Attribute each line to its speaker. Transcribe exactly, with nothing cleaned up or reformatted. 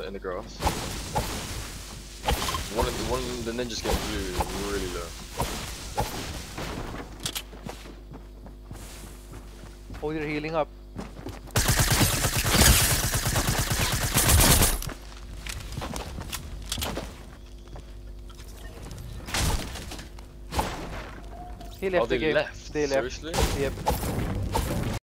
Speaker 1: in the grass. One of the, one of the ninjas getting blue is really low.
Speaker 2: Oh, you're healing up. He left
Speaker 1: Oh,
Speaker 2: the
Speaker 1: they
Speaker 2: game.
Speaker 1: left?
Speaker 2: They left.
Speaker 1: Seriously?
Speaker 2: Yep.